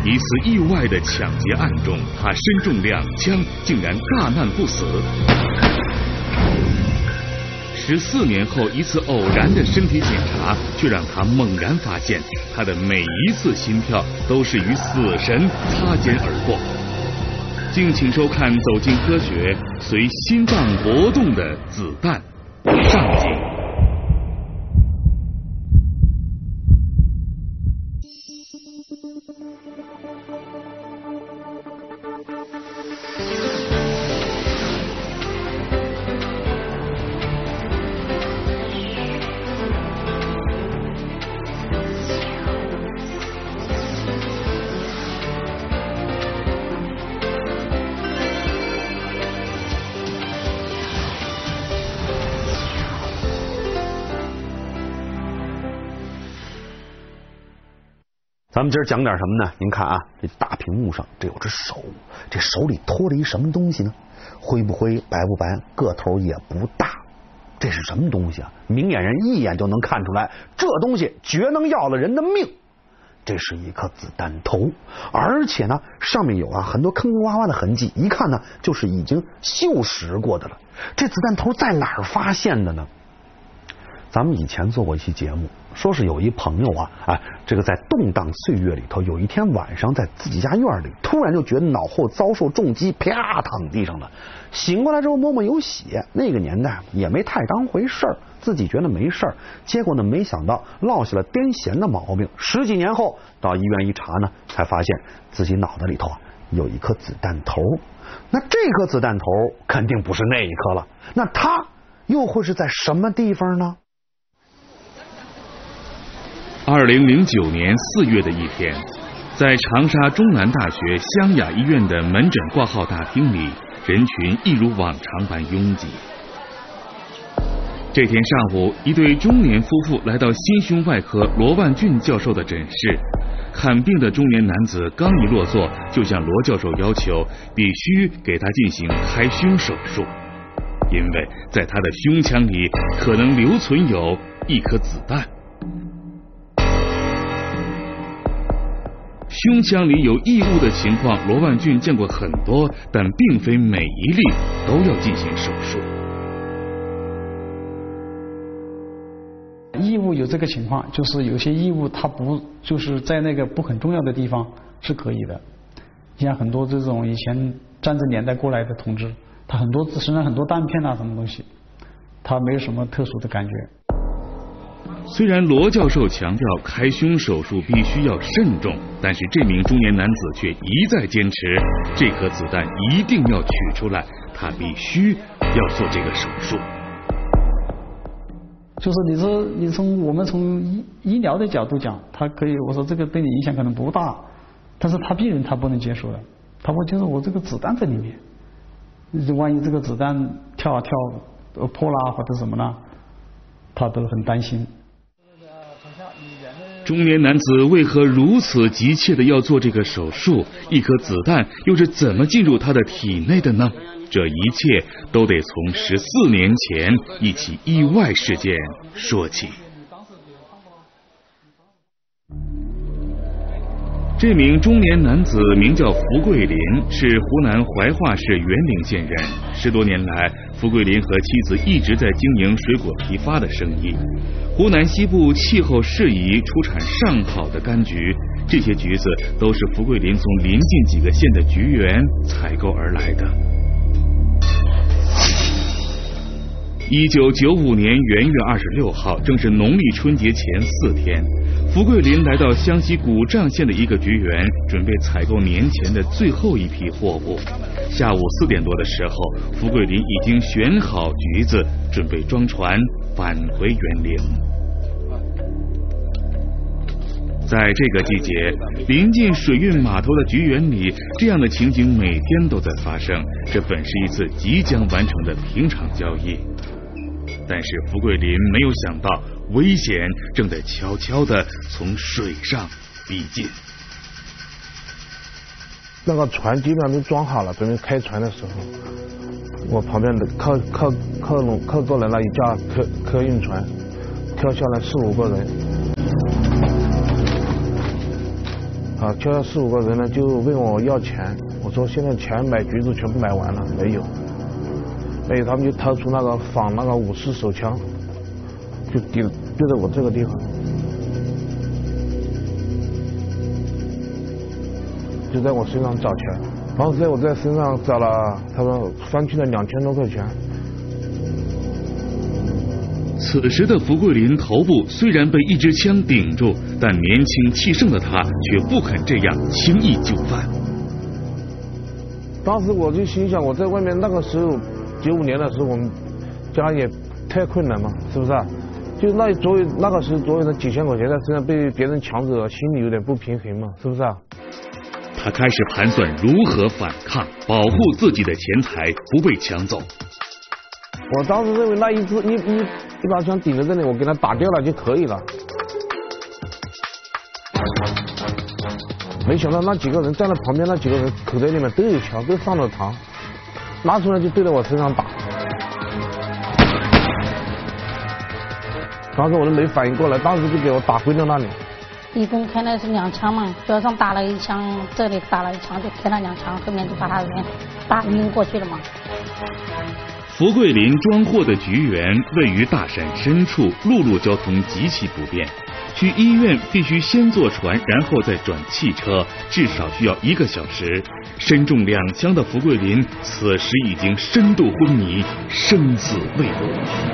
一次意外的抢劫案中，他身中2枪，竟然大难不死。14年后，一次偶然的身体检查，却让他猛然发现，他的每一次心跳都是与死神擦肩而过。敬请收看《走进科学》，随心脏搏动的子弹上集。 咱们今儿讲点什么呢？您看啊，这大屏幕上这有只手，这手里托着一什么东西呢？灰不灰，白不白，个头也不大，这是什么东西啊？明眼人一眼就能看出来，这东西绝能要了人的命。这是一颗子弹头，而且呢，上面有很多坑坑洼洼的痕迹，一看呢，就是已经锈蚀过的了。这子弹头在哪儿发现的呢？咱们以前做过一期节目，说是有一朋友这个在动荡岁月里头，有一天晚上在自己家院里，突然就觉得脑后遭受重击，啪躺地上了。醒过来之后摸摸有血，那个年代也没太当回事儿，自己觉得没事儿。结果呢，没想到落下了癫痫的毛病。10几年后到医院一查呢，才发现自己脑袋里头有一颗子弹头。那这颗子弹头肯定不是那一颗了，那它又会是在什么地方呢 ？2009年4月的一天，在长沙中南大学湘雅医院的门诊挂号大厅里，人群一如往常般拥挤。这天上午，一对中年夫妇来到心胸外科罗万俊教授的诊室，看病的中年男子刚一落座，就向罗教授要求必须给他进行开胸手术，因为在他的胸腔里可能留存有一颗子弹。胸腔里有异物的情况，罗万俊见过很多，但并非每一例都要进行手术。 异物有这个情况，就是有些异物它不就是在那个不很重要的地方是可以的。像很多这种以前战争年代过来的同志，他很多身上很多弹片什么东西，他没有什么特殊的感觉。 虽然罗教授强调开胸手术必须要慎重，但是这名中年男子却一再坚持，这颗子弹一定要取出来，他必须要做这个手术。 就是我们从医疗的角度讲，他可以，我说这个对你影响可能不大，但是病人他不能接受的，他会接受我这个子弹在里面，万一这个子弹跳破啦或者什么呢，他都很担心。 中年男子为何如此急切的要做这个手术？一颗子弹又是怎么进入他的体内的呢？这一切都得从14年前一起意外事件说起。这名中年男子名叫福桂林，是湖南怀化市沅陵县人。10多年来，福桂林和妻子一直在经营水果批发的生意。湖南西部气候适宜，出产上好的柑橘，这些橘子都是福桂林从邻近几个县的橘园采购而来的。1995年元月26号，正是农历春节前4天，福桂林来到湘西古丈县的一个橘园，准备采购年前的最后一批货物。下午4点多的时候，福桂林已经选好橘子，准备装船返回沅陵。在这个季节，临近水运码头的橘园里，这样的情景每天都在发生。这本是一次即将完成的平常交易，但是福桂林没有想到，危险正在悄悄地从水上逼近。 那个船基本上都装好了，准备开船的时候，我旁边的客过来了一架客运船，跳下来4、5个人。 啊，叫了4、5个人呢，就问我要钱。我说现在钱买橘子全部买完了，没有。所以他们就掏出那个仿那个武士手枪，就对着我这个地方，就在我身上找钱。当时我在身上找了，他说翻去了2000多块钱。 此时的福桂林头部虽然被一支枪顶住，但年轻气盛的他却不肯这样轻易就范。 当时我就心想，我在外面那个时候95年的时候，我们家也太困难嘛，是不是啊？就那个时候左右的几千块钱在身上被别人抢走了，心里有点不平衡嘛，是不是啊？ 他开始盘算如何反抗，保护自己的钱财不被抢走。 我当时认为那一把枪顶在这里，我给他打掉了就可以了。没想到那几个人站在旁边，那几个人口袋里面都有枪，都上了膛，拿出来就对着我身上打。当时我都没反应过来，当时就给我打昏在那里。 一共开的是2枪嘛，脚上打了1枪，这里打了1枪，就开了2枪，后面就把他人打晕过去了嘛。 福桂林装货的菊园位于大山深处，陆路交通极其不便，去医院必须先坐船，然后再转汽车，至少需要1个小时。身中2枪的福桂林此时已经深度昏迷，生死未卜。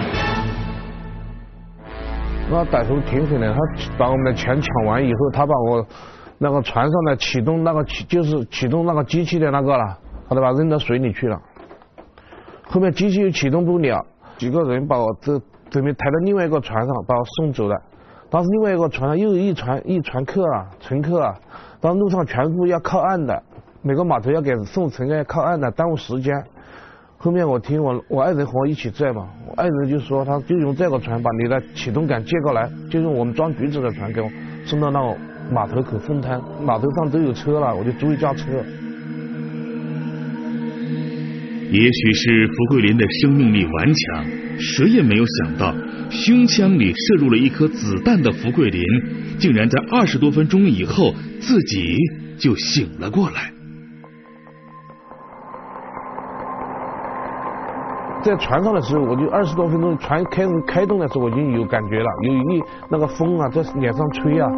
那歹徒挺狠的，他把我们的钱抢完以后，他把我那个船上的启动那个机器的那个了，他就把它扔到水里去了。后面机器又启动不了，几个人把我准备抬到另外一个船上，把我送走了。当时另外一个船上又有一船客啊，乘客啊，当路上全部要靠岸的，每个码头要给送乘客要靠岸的，耽误时间。后面我听我爱人和我一起在嘛，我爱人就说他就用这个船把你的启动杆借过来，就用我们装橘子的船给我送到那个码头口凤滩，码头上都有车了，我就租一架车。 也许是福桂林的生命力顽强，谁也没有想到，胸腔里射入了一颗子弹的福桂林，竟然在20多分钟以后自己就醒了过来。 在船上的时候，我就20多分钟，船开动的时候，我已经有感觉了，有那个风啊在脸上吹啊，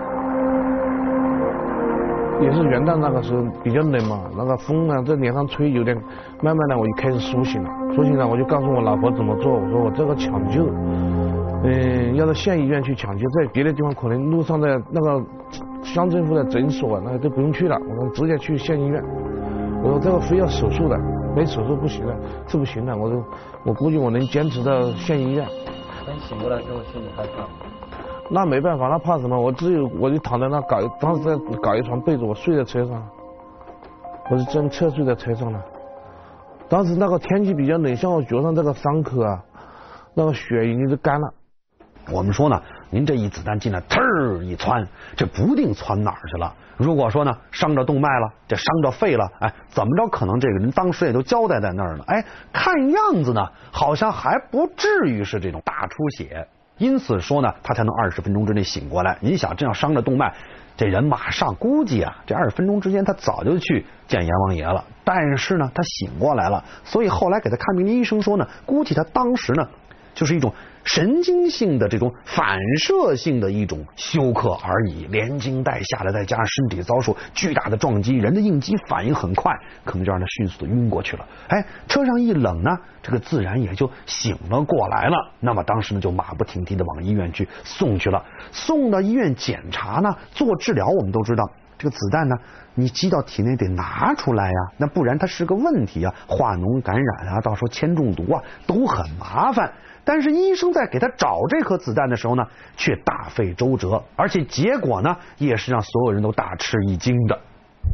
也是元旦那个时候比较冷嘛，那个风啊在脸上吹，有点慢慢的我就开始苏醒了，我就告诉我老婆怎么做，我说我这个抢救，要到县医院去抢救，在别的地方可能路上的那个乡政府的诊所那都不用去了，我说直接去县医院，我说这个非要手术的。没手术不行了，这不行了，我估计我能坚持到县医院。 等醒过来之后心里害怕。 那没办法，那怕什么？我就躺在那当时在搞一床被子，我睡在车上，我是真侧睡在车上了。当时那个天气比较冷，像我脚上这个伤口啊，那个血已经是干了。 我们说呢，您这一子弹进来，呲儿一窜，这不定窜哪儿去了。如果说呢，伤着动脉了，这伤着肺了，哎，怎么着可能这个人当时也就交代在那儿了。哎，看样子呢，好像还不至于是这种大出血。因此说呢，他才能20分钟之内醒过来。您想，这样伤着动脉，这人马上估计啊，这20分钟之间他早就去见阎王爷了。但是呢，他醒过来了，所以后来给他看病的医生说呢，估计他当时呢，就是一种神经性的这种反射性的一种休克而已，连惊带吓的，再加上身体遭受巨大的撞击，人的应激反应很快，可能就让他迅速的晕过去了。哎，车上一冷呢，这个自然也就醒了过来了。那么当时呢，就马不停蹄的往医院去送去了。送到医院检查呢，做治疗，我们都知道这个子弹呢，你击到体内得拿出来呀，那不然它是个问题啊，化脓感染啊，到时候铅中毒啊，都很麻烦。但是医生在给他找这颗子弹的时候呢，却大费周折，而且结果呢，也是让所有人都大吃一惊的。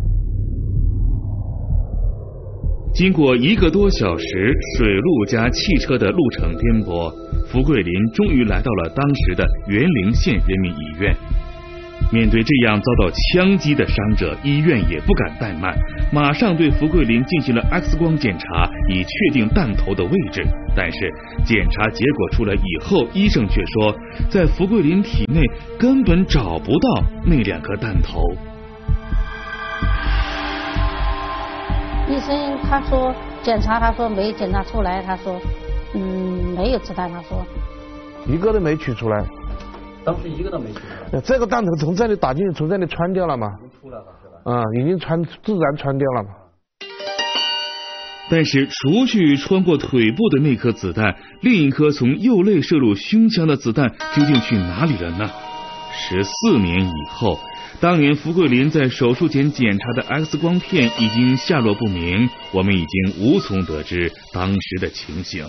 经过1个多小时水路加汽车的路程颠簸，福桂林终于来到了当时的园林县人民医院。面对这样遭到枪击的伤者，医院也不敢怠慢，马上对福桂林进行了 X 光检查，以确定弹头的位置。但是检查结果出来以后，医生却说，在福桂林体内根本找不到那2颗弹头。 医生他说检查，他说没检查出来，他说没有子弹，他说一个都没取出来。 当时一个都没取出来。 这个弹头从这里打进去，从这里穿掉了嘛？ 已经出来了是吧？ 已经自然穿掉了嘛。 但是除去穿过腿部的那颗子弹，另一颗从右肋射入胸腔的子弹究竟去哪里了呢？14年以后，当年福桂林在手术前检查的 X 光片已经下落不明，我们已经无从得知当时的情形。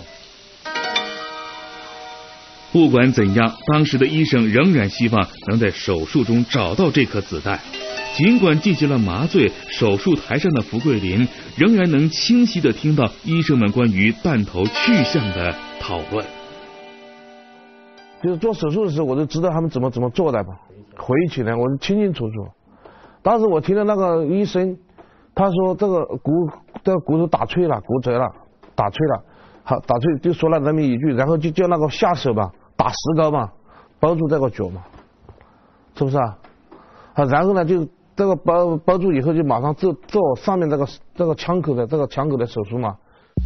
不管怎样，当时的医生仍然希望能在手术中找到这颗子弹。尽管进行了麻醉，手术台上的福桂林仍然能清晰地听到医生们关于弹头去向的讨论。 就是做手术的时候，我就知道他们怎么做的吧，回忆起来我清清楚楚。当时我听到那个医生他说这个骨头打碎了，骨折了，打碎了，好打碎就说了那么一句，然后就叫那个下手吧，打石膏嘛，包住这个脚嘛，是不是啊？然后呢就这个包住以后就马上做上面这个枪口的手术嘛。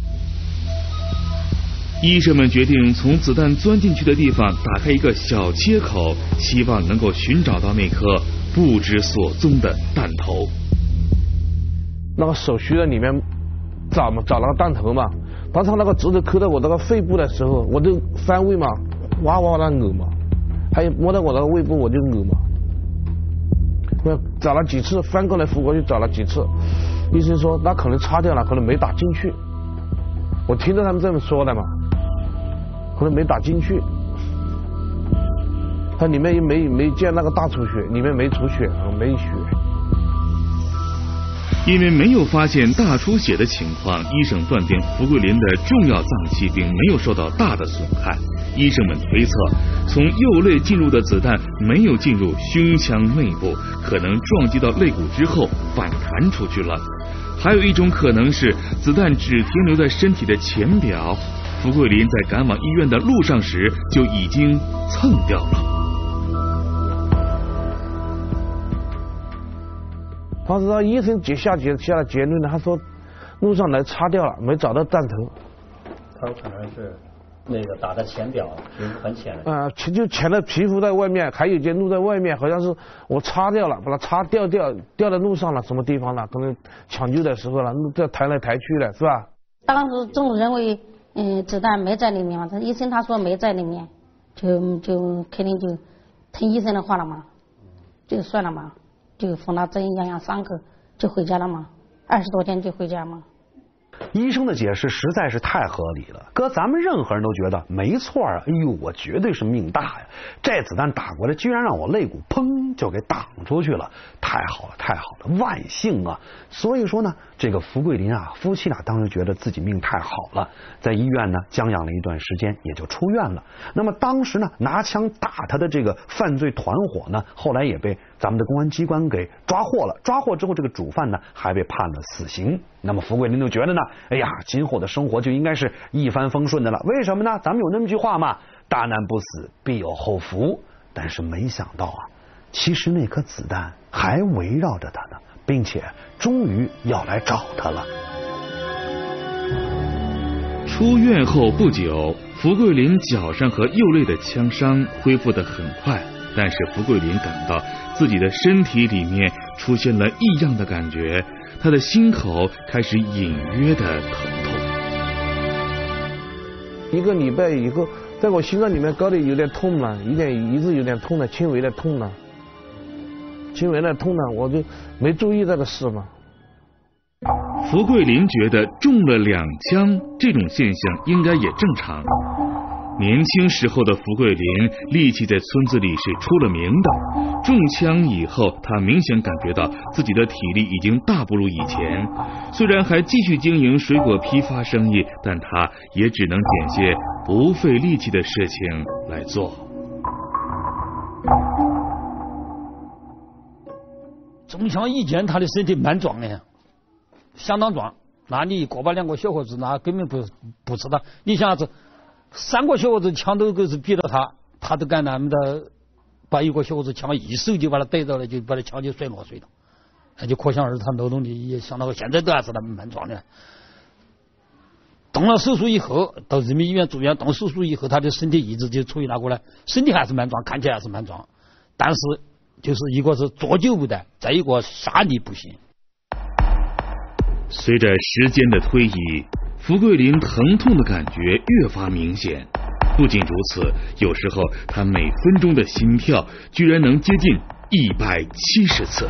医生们决定从子弹钻进去的地方打开一个小切口，希望能够寻找到那颗不知所踪的弹头。 那个手虚的里面找那个弹头嘛，当他那个指头抠到我那个肺部的时候，我就翻胃嘛，哇哇的呕嘛，还有摸到我那个胃部我就呕嘛。我找了几次，翻过来覆过去找了几次，医生说那可能擦掉了，可能没打进去。我听到他们这么说的嘛，可能没打进去。它里面没见那个大出血，里面没出血，没血。 因为没有发现大出血的情况，医生断定福桂林的重要脏器并没有受到大的损害。医生们推测，从右肋进入的子弹没有进入胸腔内部，可能撞击到肋骨之后反弹出去了。还有一种可能是子弹只停留在身体的前表，福桂林在赶往医院的路上时就已经蹭掉了。 当时医生下了结论呢，他说路上来擦掉了，没找到弹头。 他有可能是那个打在前表，就是很浅的。 就浅的皮肤在外面，还有一件露在外面，好像是我擦掉了，把它擦掉在路上了，什么地方了？可能抢救的时候了，这抬来抬去的，是吧？ 当时政府认为，子弹没在里面嘛，医生他说没在里面，就肯定就听医生的话了嘛，就算了嘛。就缝了针养伤口就回家了嘛，20多天就回家嘛。 医生的解释实在是太合理了，搁咱们任何人都觉得没错啊！哎呦，我绝对是命大呀！这子弹打过来，居然让我肋骨砰就给挡出去了，太好了，太好了，万幸啊！所以说呢，这个福桂林啊，夫妻俩当时觉得自己命太好了，在医院呢将养了一段时间，也就出院了。那么当时呢，拿枪打他的这个犯罪团伙呢，后来也被咱们的公安机关给抓获了。抓获之后，这个主犯呢还被判了死刑。那么福桂林就觉得呢，哎呀，今后的生活就应该是一帆风顺的了。为什么呢？咱们有那么句话嘛，大难不死必有后福。但是没想到啊，其实那颗子弹还围绕着他呢，并且终于要来找他了。 出院后不久，福桂林脚上和右肋的枪伤恢复得很快，但是福桂林感到自己的身体里面出现了异样的感觉，他的心口开始隐约的疼痛。 1个礼拜以后，在我心脏里面高的有点痛了，一直有点痛了，轻微的痛了，我就没注意这个事嘛。 福桂林觉得中了2枪，这种现象应该也正常。年轻时候的福桂林力气在村子里是出了名的，中枪以后，他明显感觉到自己的体力已经大不如以前。虽然还继续经营水果批发生意，但他也只能捡些不费力气的事情来做。 中枪以前他的身体蛮壮的，相当壮，那你1个把2个小伙子那根本不是他。你想下子3个小伙子枪都是比到他都敢那么的把1个小伙子枪一手就把他逮到了，就把他枪就甩落水了。 那就可想而知他劳动力也相当现在都还是那么蛮壮的。动了手术以后，到人民医院住院，动手术以后，他的身体一直就处于那个呢，身体还是蛮壮，看起来还是蛮壮，但是就是一个是坐久不得，再一个杀力不行。 随着时间的推移，福桂林疼痛的感觉越发明显。不仅如此，有时候他每分钟的心跳居然能接近170次。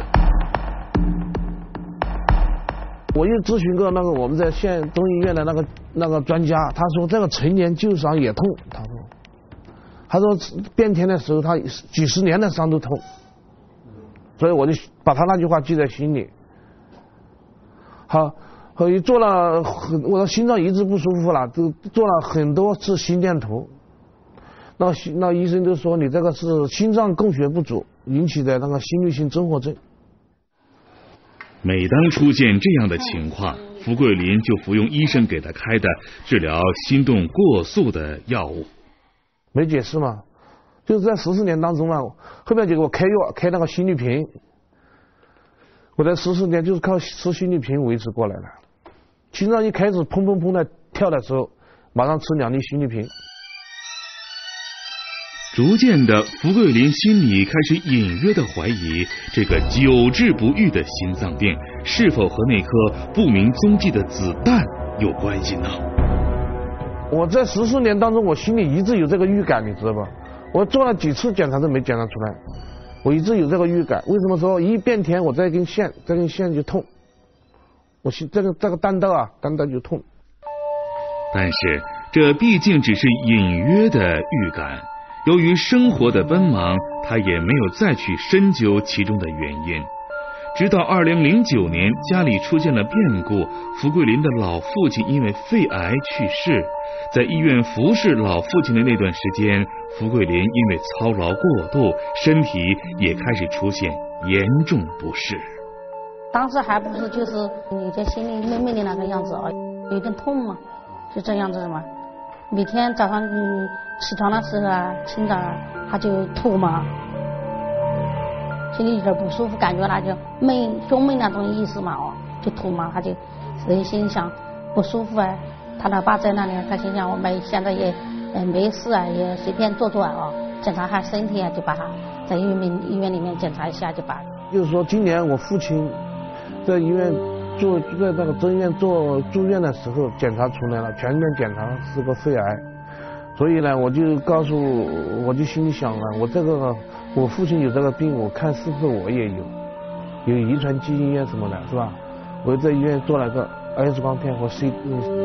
我又咨询过那个我们在县中医院的那个专家，他说这个陈年旧伤也痛，他说变天的时候他几十年的伤都痛，所以我就把他那句话记在心里。好，后又做了我的心脏一直不舒服了，都做了很多次心电图。那医生就说你这个是心脏供血不足引起的那个心律性综合症。 每当出现这样的情况，福桂林就服用医生给他开的治疗心动过速的药物。 没解释嘛，就是在14年当中嘛，后面就给我开药，开那个心律平。我在14年就是靠吃心律平维持过来的。心脏一开始砰砰砰的跳的时候，马上吃2粒心律平。 逐渐的，福桂林心里开始隐约的怀疑，这个久治不愈的心脏病是否和那颗不明踪迹的子弹有关系呢？ 我在14年当中，我心里一直有这个预感，你知道吧？我做了几次检查都没检查出来，我一直有这个预感。为什么说一变天我这根线就痛？我这个弹道就痛。 但是这毕竟只是隐约的预感。由于生活的奔忙，他也没有再去深究其中的原因。直到2009年，家里出现了变故，福桂林的老父亲因为肺癌去世。在医院服侍老父亲的那段时间，福桂林因为操劳过度，身体也开始出现严重不适。 当时还不是就是你在心里闷闷的那个样子啊，有点痛嘛，就这样子嘛。每天早上起床的时候清早他就吐嘛，心里有点不舒服，感觉他就胸闷那种意思嘛，就吐嘛，他就所以心想不舒服他老爸在那里，他心想我们现在也没事也随便做检查下身体就把他在医院里面检查一下就把。 就是说今年我父亲在医院在那个中医院住院的时候检查出来了，全面检查是个肺癌，所以呢我就心里想我父亲有这个病，我看是不是我也有遗传基因什么的，是吧？我在医院做了个 X 光片和 CT。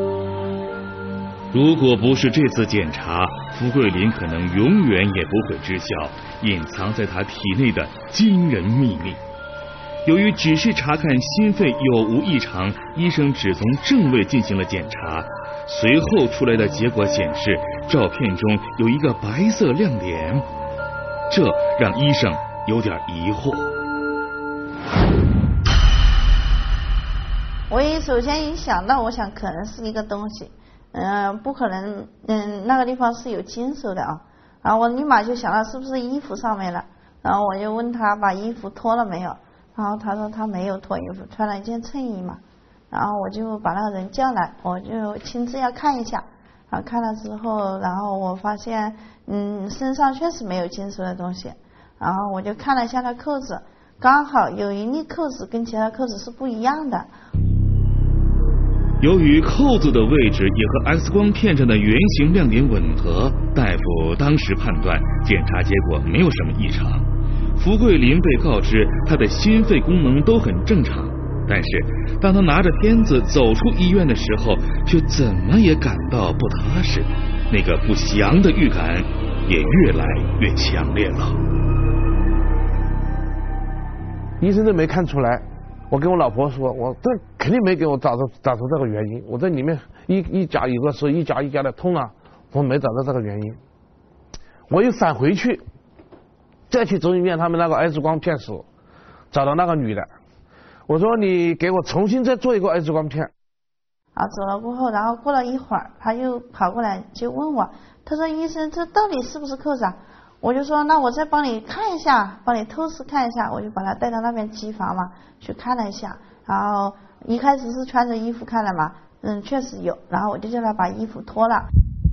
如果不是这次检查，福桂林可能永远也不会知晓隐藏在他体内的惊人秘密。由于只是查看心肺有无异常，医生只从正位进行了检查，随后出来的结果显示，照片中有一个白色亮点，这让医生有点疑惑。 我首先一想到，我想可能是一个东西，不可能，那个地方是有金属的然后我立马就想到是不是衣服上面了，然后我就问他把衣服脱了没有。然后他说他没有脱衣服，穿了一件衬衣嘛。然后我就把那个人叫来，我就亲自要看一下。看了之后，然后我发现，身上确实没有金属的东西。然后我就看了一下他扣子，刚好有一粒扣子跟其他扣子是不一样的。 由于扣子的位置也和 X 光片上的圆形亮点吻合，大夫当时判断检查结果没有什么异常。福桂林被告知他的心肺功能都很正常，但是当他拿着片子走出医院的时候，却怎么也感到不踏实，那个不祥的预感也越来越强烈了。 医生都没看出来，我跟我老婆说，我这肯定没给我找出这个原因，我在里面一夹有个时候一夹的痛了，我没找到这个原因。我又返回去再去中医院他们那个 X 光片时，找到那个女的，我说你给我重新再做一个 X 光片。 走了过后，然后过了一会儿，他又跑过来就问我，他说医生这到底是不是扣子我就说那我再帮你看一下，帮你透视看一下，我就把他带到那边机房嘛，去看了一下，然后一开始是穿着衣服看了嘛，确实有，然后我就叫他把衣服脱了。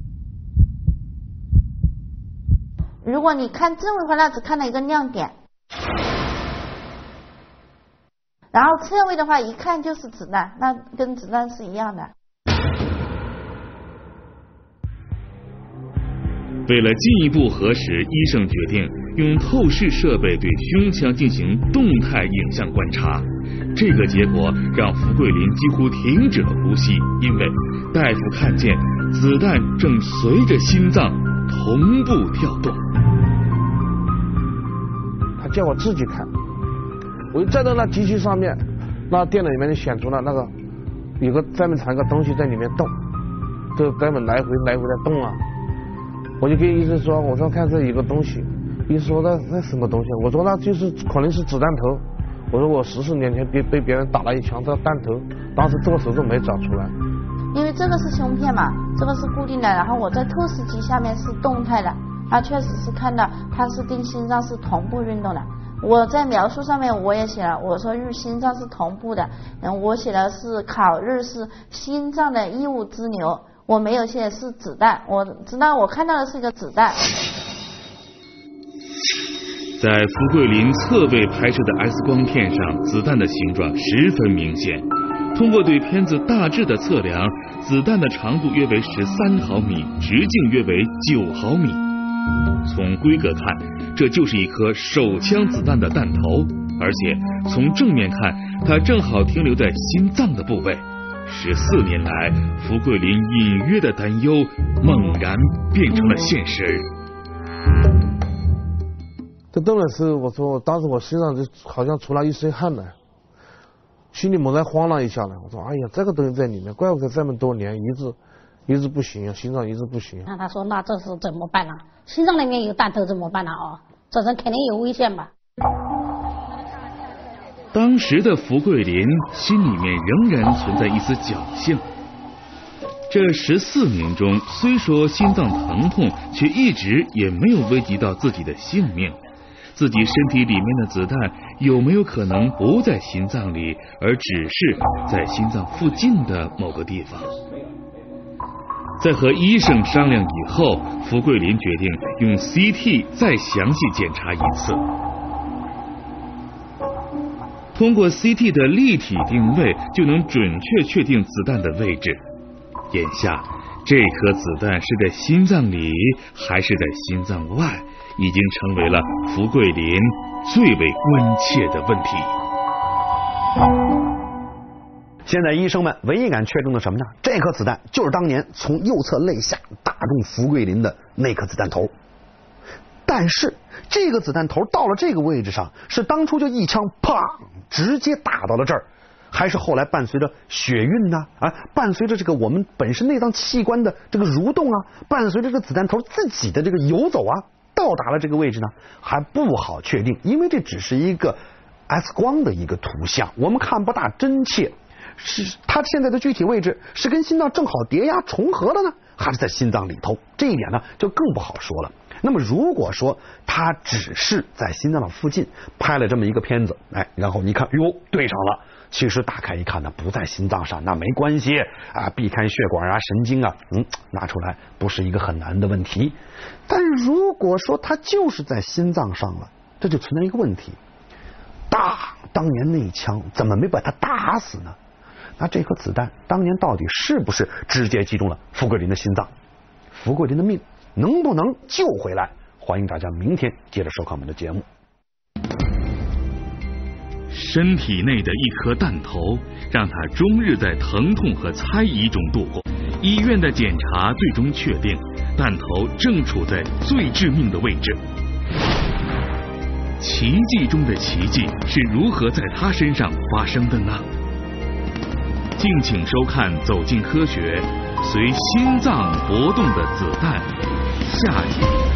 如果你看正位的话，那只看到一个亮点，然后侧位的话一看就是子弹，那跟子弹是一样的。 为了进一步核实，医生决定用透视设备对胸腔进行动态影像观察。这个结果让福桂林几乎停止了呼吸，因为大夫看见子弹正随着心脏同步跳动。 他叫我自己看，我就站到那机器上面，那电脑里面就显出了那个有个专门藏一个东西在里面动，这个根本来回在动啊。我就跟医生说，我说看这有个东西，医生说那什么东西？我说那就是可能是子弹头。我说我14年前被别人打了一枪，这个弹头当时做手术没找出来。 因为这个是胸片嘛，这个是固定的，然后我在透视机下面是动态的，它确实是看到它是跟心脏是同步运动的。我在描述上面我也写了，我说与心脏是同步的，我写的是考虑是心脏的异物支流。我没有写是子弹，我知道我看到的是一个子弹。 在福桂林侧背拍摄的 X 光片上，子弹的形状十分明显。通过对片子大致的测量，子弹的长度约为13毫米，直径约为9毫米。从规格看，这就是一颗手枪子弹的弹头，而且从正面看，它正好停留在心脏的部位。14年来，福桂林隐约的担忧猛然变成了现实。 这真的是，我说当时我身上就好像出了一身汗来，心里猛然慌了一下来。我说哎呀，这个东西在里面，怪不得这么多年一直不行啊，心脏一直不行。 那他说那这是怎么办呢？心脏里面有弹头怎么办呢？这人肯定有危险吧。 当时的福桂林心里面仍然存在一丝侥幸。这14年中，虽说心脏疼痛，却一直也没有危及到自己的性命。自己身体里面的子弹有没有可能不在心脏里，而只是在心脏附近的某个地方？在和医生商量以后，福桂林决定用 CT 再详细检查一次。通过 CT 的立体定位，就能准确确定子弹的位置。眼下，这颗子弹是在心脏里还是在心脏外，已经成为了福桂林最为关切的问题。 现在医生们唯一敢确定的什么呢？这颗子弹就是当年从右侧肋下打中福桂林的那颗子弹头。但是这个子弹头到了这个位置上，是当初就一枪砰直接打到了这儿，还是后来伴随着血运呢？伴随着这个我们本身内脏器官的这个蠕动啊，伴随着这个子弹头自己的这个游走啊，到达了这个位置呢，还不好确定，因为这只是一个 X 光的一个图像，我们看不大真切。是它现在的具体位置是跟心脏正好叠压重合了呢，还是在心脏里头？这一点呢就更不好说了。那么如果说它只是在心脏的附近拍了这么一个片子，然后你看哟对上了，其实打开一看呢不在心脏上，那没关系啊，避开血管啊神经啊，拿出来不是一个很难的问题。但如果说它就是在心脏上了，这就存在一个问题，当年那一枪怎么没把他打死呢？那这颗子弹当年到底是不是直接击中了福桂林的心脏？福桂林的命能不能救回来？欢迎大家明天接着收看我们的节目。 身体内的一颗弹头，让他终日在疼痛和猜疑中度过。医院的检查最终确定，弹头正处在最致命的位置。奇迹中的奇迹是如何在他身上发生的呢？敬请收看《走进科学》，随心脏搏动的子弹下集。